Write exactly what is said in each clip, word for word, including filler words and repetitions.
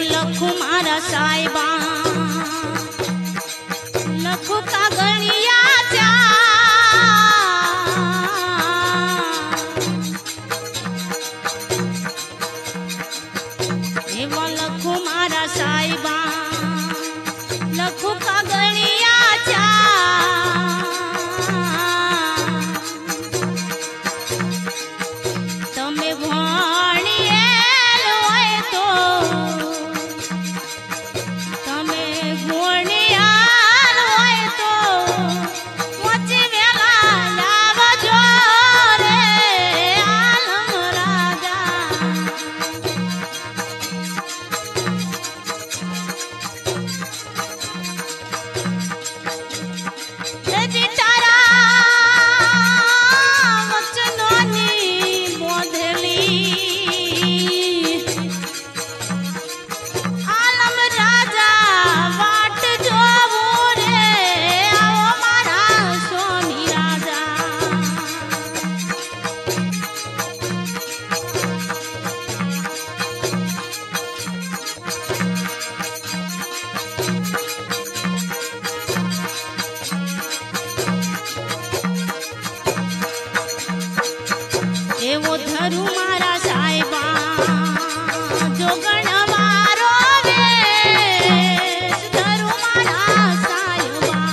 લખું મારા સાહેબા લખું કાગળિયા ચા એવા લખું મારા સાહેબા લખું કાગળિયા ચા તમે ભણિયેલ હોય તો તમે ભણિયાલ હોય તો પહોંચી વેલા લાવજો રે આલમ રાજા એજી તારા વચનોની બોધેલી આલમ રાજા વાટ જોવું રે આવો મારા સ્વામી રાજા એવો ધરું મારા સાહેબા જોગણ મારો વેશ ધરું મારા સાહેબા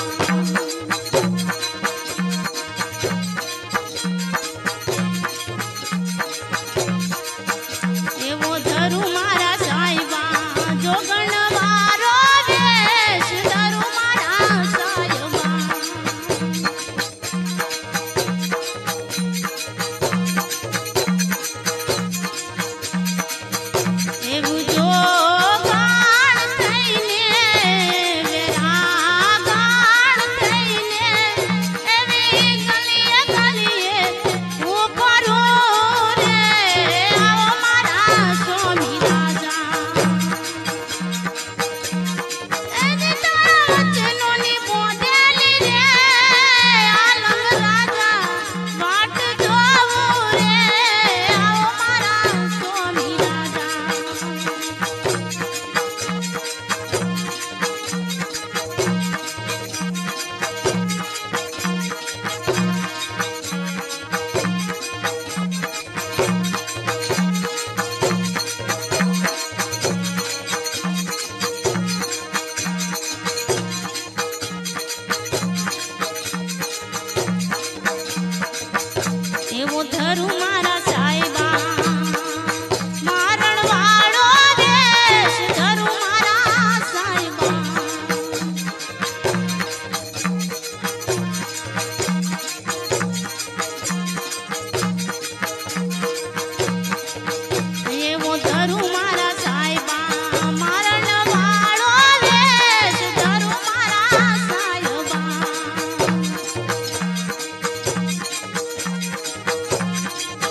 એવો ધરું મારા સાહેબા જોગણ મારો વેશ ધરું મારા સાહેબા એવું જો ગાણ થઈને વેરા ગાણ થઈને એવી ગલીએ ગલીએ ઉભરું રે આવો મારા સ્વામી રાજા એની તારા વચનોની બોધેલી રે આલમ રાજા વાટ જોવું રે આવો મારા સ્વામી રાજા એવો ધરું મારા સાહેબા મારણ વાળો દેશ ધરું મારા સાહેબા એવો ધરું મારા સાહેબા મારણ વાળો દેશ ધરું મારા સાહેબા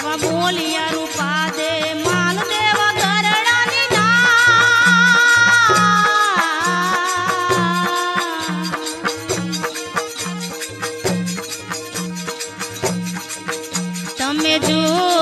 એવા બોલિયા રૂપા દે માલદેવ ગરડાની ના તમે જો